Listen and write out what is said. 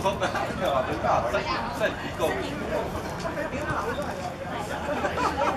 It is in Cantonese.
そんな、真係話佢加西夠。